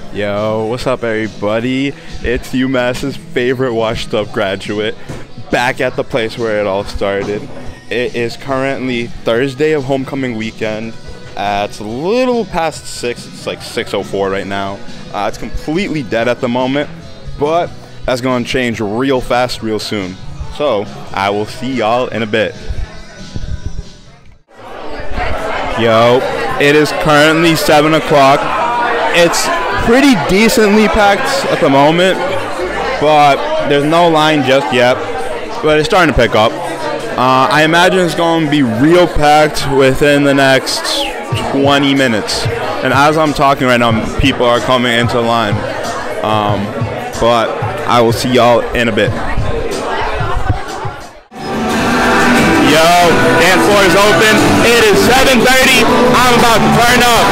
Yo, what's up everybody? It's UMass's favorite washed up graduate back at the place where it all started. It is currently Thursday of homecoming weekend. It's a little past 6, it's like 6:04 right now. It's completely dead at the moment, but that's gonna change real fast real soon. So, I will see y'all in a bit. Yo, it is currently 7 o'clock. It's pretty decently packed at the moment, but there's no line just yet, but it's starting to pick up. I imagine it's going to be real packed within the next 20 minutes. And as I'm talking right now, people are coming into line. But I will see y'all in a bit. Yo, dance floor is open. It is 7:30. I'm about to turn up.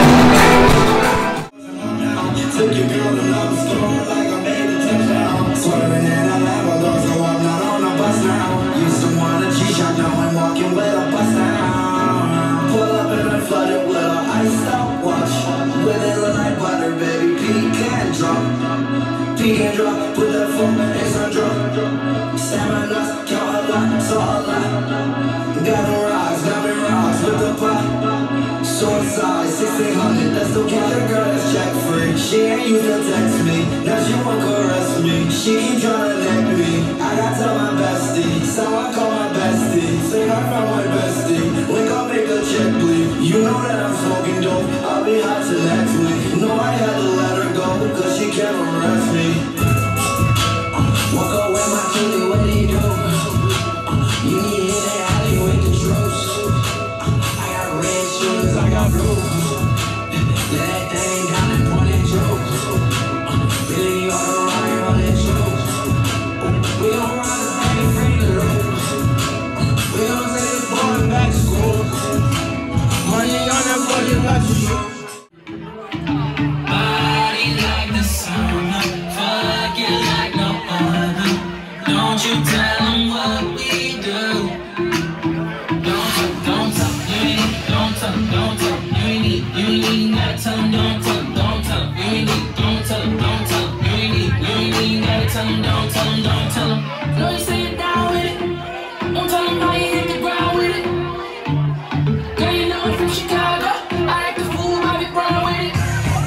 Put that phone in some drop. Stand my nuts, count a lot, so a lot. Got them rocks with the pot. Suicide, 1600, that's the kind of girl that's check free. She ain't used to text me, now she won't caress me. She keep trying to neck me, I gotta tell my bestie. So I call my bestie, say I found my bestie. Link up, make a check bleed. You know that I'm smoking dope, I'll be hot till next week. No, I had to let her go, cause she can't arrest me. Walk up with my kidney, what do you do? You need to hit that alley with the troops. I got red shoes, I got blue. Let that thing down and point and choke. Really, you ought to ride on that choke. We gon' ride this thing free to loop. We gon' take this boy back to school. Money on that boy, you got to shoot. Body like the sun, fuck it like no other. Don't you tell them what we do. Don't talk, you ain't gotta tell them, don't talk, you ain't gotta tell them, don't tell them. No, you say it down with it, don't tell them how you hit the ground with it. Girl, you know I'm from Chicago, I act the fool, I be brown with it.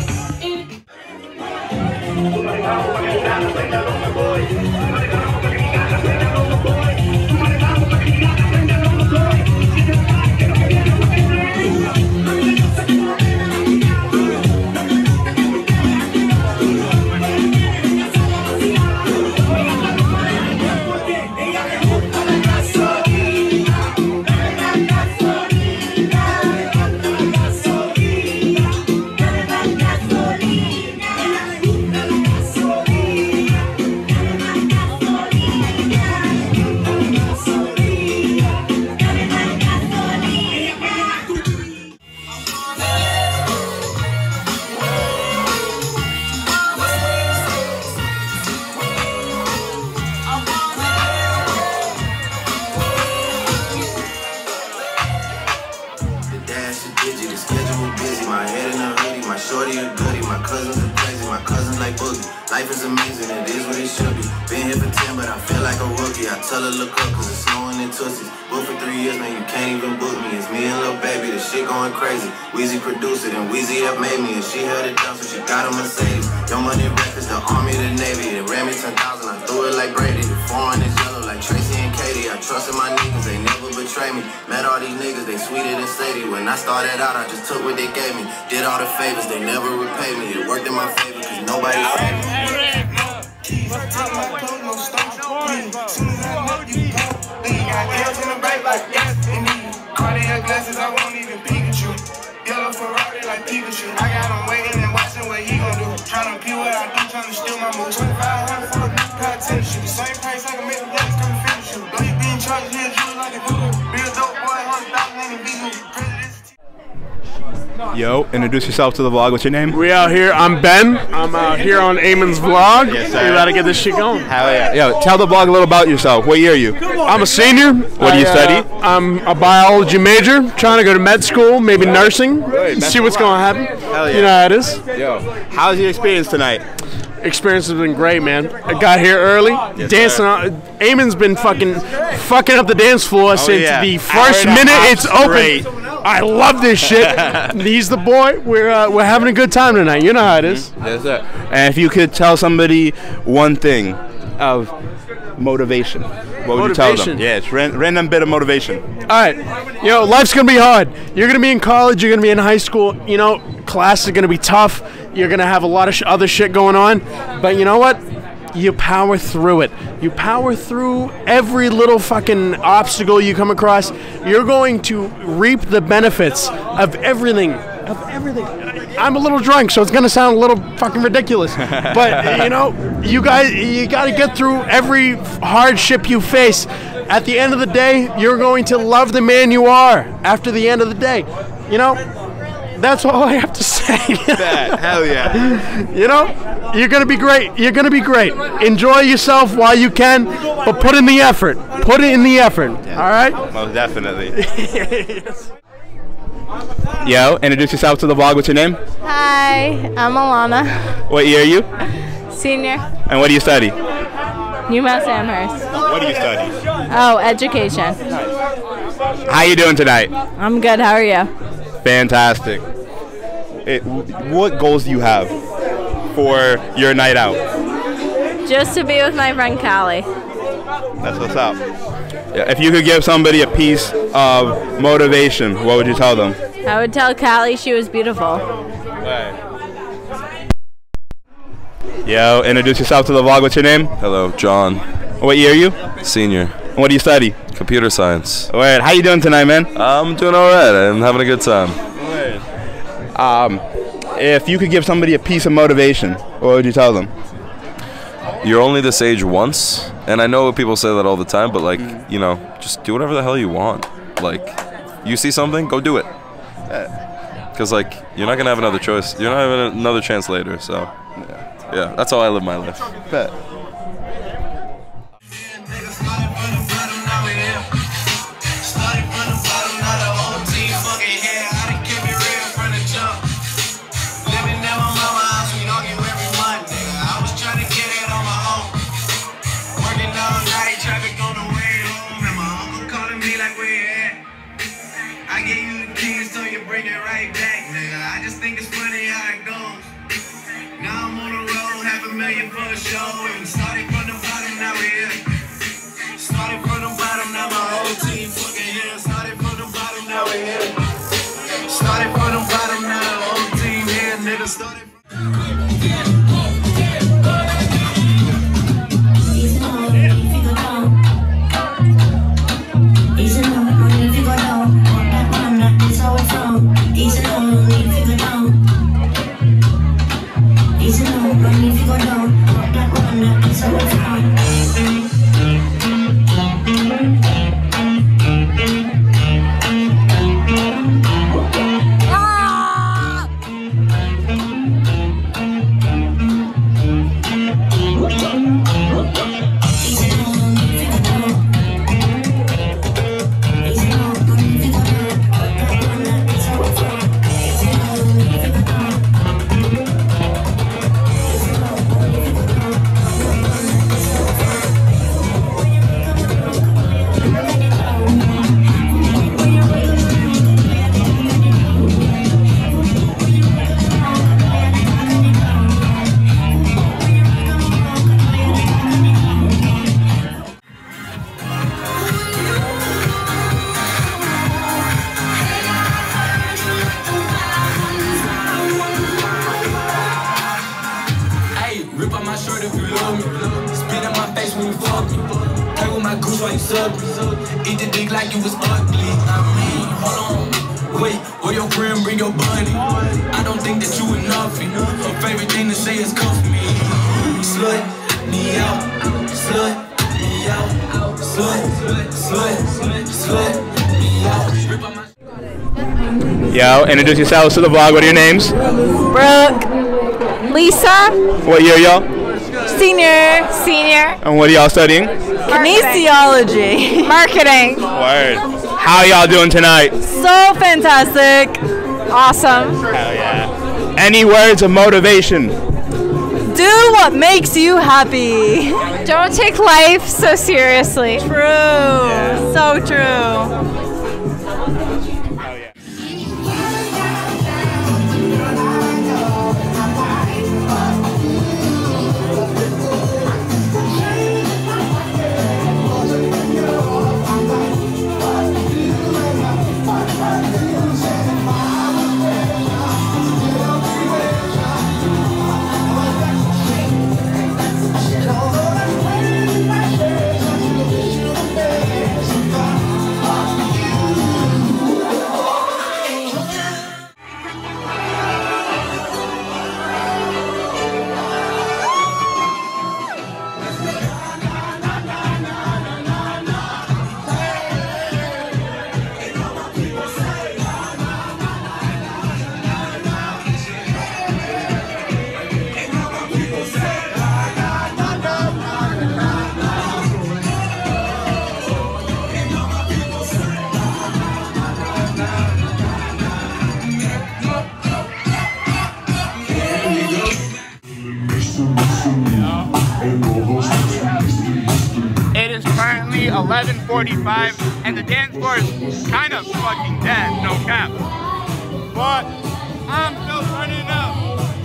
Life is amazing, it is what it should be. Been here for 10, but I feel like a rookie. I tell her look up, cause it's snowing in Tootsies. Booked for 3 years, man, you can't even book me. It's me and Lil Baby, the shit going crazy. Weezy produced it, and Weezy have made me. And she held it down, so she got a Mercedes. Young Money Records, the Army, the Navy. It ran me 10,000, I threw it like Brady. The foreign is yellow like Tracy and Katie. I trusted my niggas, they never betray me. Met all these niggas, they sweeter than Sadie. When I started out, I just took what they gave me. Did all the favors, they never repaid me. It worked in my favor, cause nobody saved me. Cardiac glasses, I won't even Pikachu. Yellow Ferrari like Pikachu. I got him waiting and watching what he gon' do. Tryna pee what I do, tryna steal my moves. 2,500 for a new pair of tennis shoes. Same price, I can make the bullets come and finish you. Though you being charged here, you look like a voodoo. Real dope boy, 100,000 in the vehicle. No, Yo, introduce yourself to the vlog. What's your name? We out here. I'm Ben. I'm out here on Eamon's vlog. Yes, We gotta get this shit going. Hell yeah. Yo, tell the vlog a little about yourself. What year are you? I'm a senior. What do you study? I'm a biology major. Trying to go to med school, maybe nursing. See what's going to happen. Hell yeah. You know how it is. Yo, how's your experience tonight? Experience has been great, man. I got here early, dancing. Eamon's been fucking up the dance floor since the first minute it's open. I love this shit. He's the boy. We're having a good time tonight. You know how it is. Yes, sir. And if you could tell somebody one thing of motivation, what would you tell them? Yeah, it's random bit of motivation. All right. You know, life's going to be hard. You're going to be in college. You're going to be in high school. You know, class is going to be tough. You're going to have a lot of other shit going on. But you know what? You power through it. You power through every little fucking obstacle you come across. You're going to reap the benefits of everything. I'm a little drunk, so it's going to sound a little fucking ridiculous. But, you know, you got to get through every hardship you face. At the end of the day, you're going to love the man you are after the end of the day. You know? That's all I have to say. Hell yeah. You know, you're going to be great. You're going to be great. Enjoy yourself while you can, but put in the effort. Put it in the effort. Yeah. All right? Most definitely. Yo, introduce yourself to the vlog. What's your name? Hi, I'm Alana. What year are you? Senior. And what do you study? UMass Amherst. What do you study? Oh, education. How you doing tonight? I'm good. How are you? Fantastic. What goals do you have for your night out? Just to be with my friend Callie. That's what's up. Yeah, if you could give somebody a piece of motivation, what would you tell them? I would tell Callie she was beautiful. Yo, introduce yourself to the vlog. What's your name? Hello, John. What year are you? Senior. And what do you study? Computer science. Word. How you doing tonight, man? I'm doing all right. I'm having a good time. If you could give somebody a piece of motivation, what would you tell them? You're only this age once, and I know people say that all the time, but like, you know, just do whatever the hell you want. Like, you see something, go do it. Because like, you're not gonna have another choice. You're not having another chance later. So, yeah, that's how I live my life. Bet. I gave you the keys, so you bring it right back, nigga. I just think it's funny how it goes. Now I'm on the road, $500,000 for a show. And started from the bottom, now we're here. Started from the bottom, now my whole team fucking here. Started from the bottom, now we're here. Started from the bottom, now the whole team here, nigga. Started eat the dick like you was ugly. I mean, hold on, wait, or your friend bring your buddy. I don't think that you enough. Her favorite thing to say is cuff me. Slut me out, slut me out, slut me out. Yo, introduce yourselves to the vlog. What are your names? Brooke. Lisa. What year, y'all? Senior. And what are y'all studying? Kinesiology. Marketing. Word. How y'all doing tonight? So fantastic. Awesome. Hell yeah. Any words of motivation? Do what makes you happy. Don't take life so seriously. True. So true. It is currently 11:45 and the dance floor is kind of fucking dead, no cap. But I'm still turning up.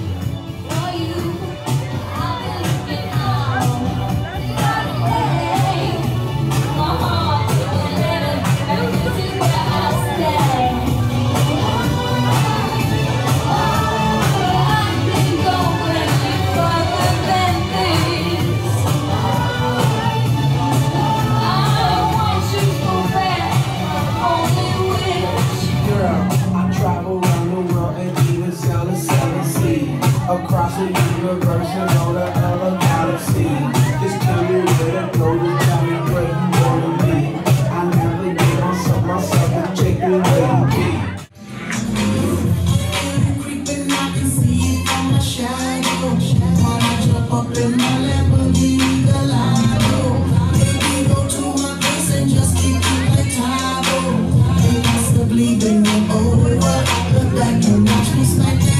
Across the universe and all the other galaxies. Just tell me where to go, just tell me where you wanna be. I never get on myself and check me where you be. Creeping, I can see it from my shadow. When I jump up in my Lamborghini Gallardo, baby, go to my place and just keep it like Tahoe. Ain't possibly bending over, look back and watch me smack that.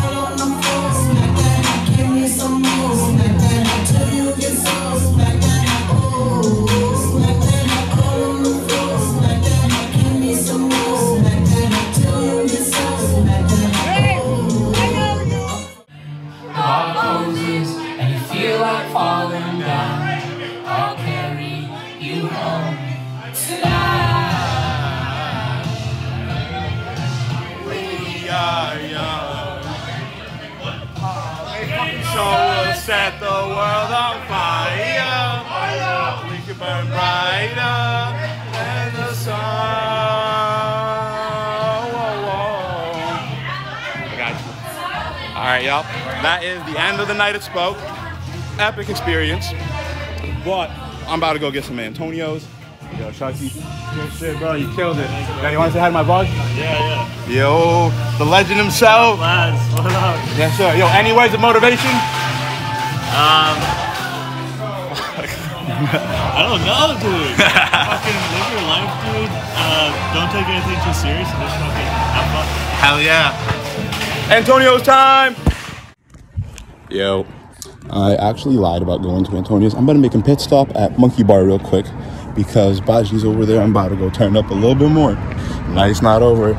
So we'll set the world on fire. We can burn brighter than the sun. I got you. All right, y'all. That is the end of the night at Spoke. Epic experience. But I'm about to go get some Antonios. Yo, Shucky. Good shit, bro. You killed it. You want to say hi to my vlog? Yeah. Yo, the legend himself. Lads, what up? Yes, sir. Yo, any words of motivation? I don't know, dude. Fucking live your life, dude. Don't take anything too serious and just fucking have fun. Hell yeah. Antonio's time. Yo, I actually lied about going to Antonio's. I'm about to make a pit stop at Monkey Bar real quick because Baji's over there. I'm about to go turn up a little bit more. Night's not over.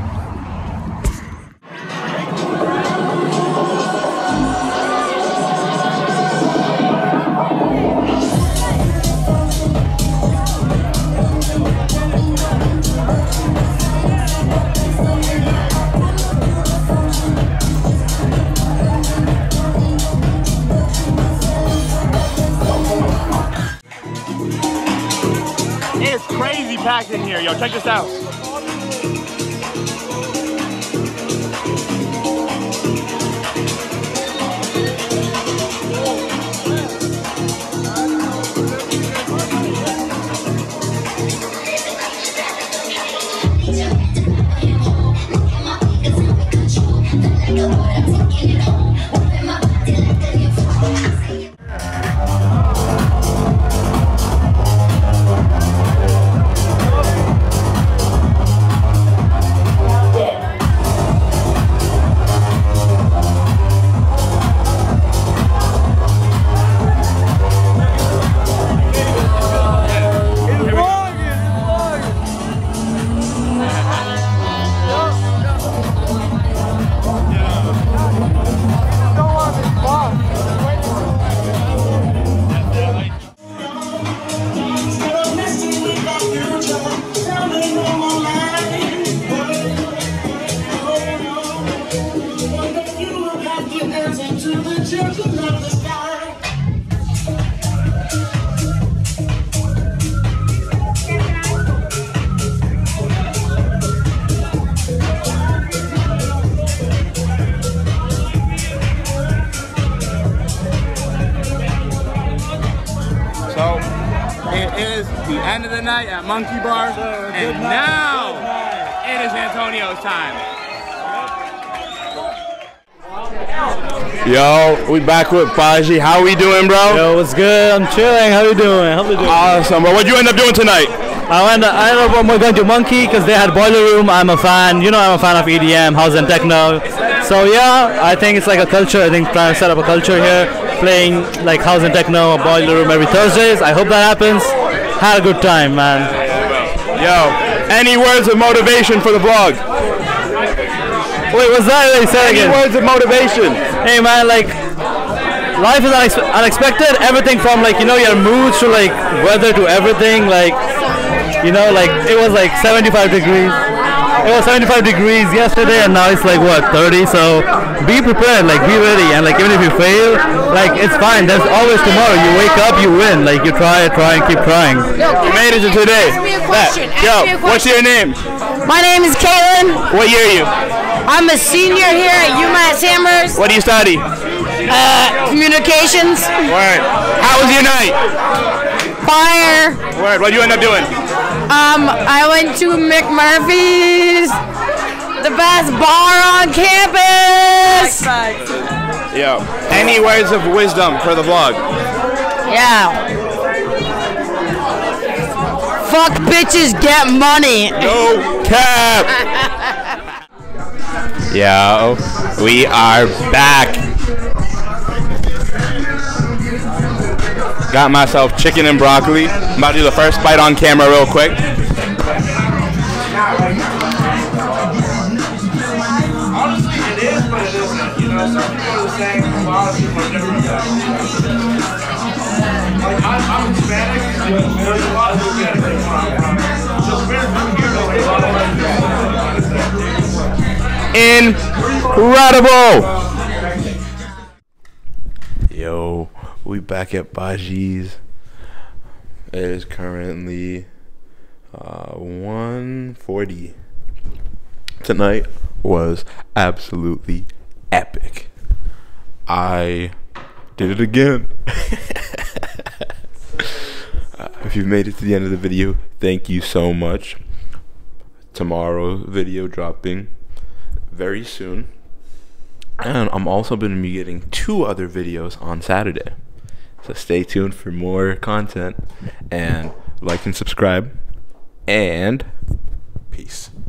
It's crazy packed in here, yo. Check this out. So, it is the end of the night at Monkey Bar, and now it is Antonio's time. Yo, we back with Baji. How we doing, bro? Yo, what's good? I'm chilling. How you doing? Awesome, bro. What'd you end up doing tonight? I ended up going to Monkey because they had Boiler Room. I'm a fan. You know, I'm a fan of EDM, house and techno. So yeah, I think it's like a culture. I think trying to set up a culture here, playing like house and techno, Boiler Room every Thursdays. I hope that happens. Had a good time, man. Yo, any words of motivation for the vlog? Wait, what's that? Like, say Any again. words of motivation? Hey man, like life is unexpected. Everything from like, you know, your moods to like weather to everything. Like, you know, like it was like 75 degrees. It was 75 degrees yesterday and now it's like what, 30? So be prepared, like be ready, and like even if you fail, like it's fine. There's always tomorrow. You wake up, you win. Like you try and keep trying. You made it to today. Ask me a question. Yo, what's your name? My name is Caitlin. What year are you? I'm a senior here at UMass Amherst. What do you study? Communications. Word. How was your night? Fire. Word. What'd you end up doing? I went to McMurphy's, the best bar on campus. Yo, any words of wisdom for the vlog? Yeah. Fuck bitches, get money. No cap. Yo, we are back. Got myself chicken and broccoli. I'm about to do the first bite on camera real quick. Honestly, it is, but it isn't. You know, some people are saying a lot of people are different. Like, I'm Hispanic, and there's a lot of people get it from. Just weird from here, but a lot of incredible! Yo, we back at Baji's. It is currently 1:40. Tonight was absolutely epic. I did it again. If you've made it to the end of the video, thank you so much. Tomorrow video dropping very soon. And I'm also going to be getting 2 other videos on Saturday. So stay tuned for more content, and like and subscribe, and peace.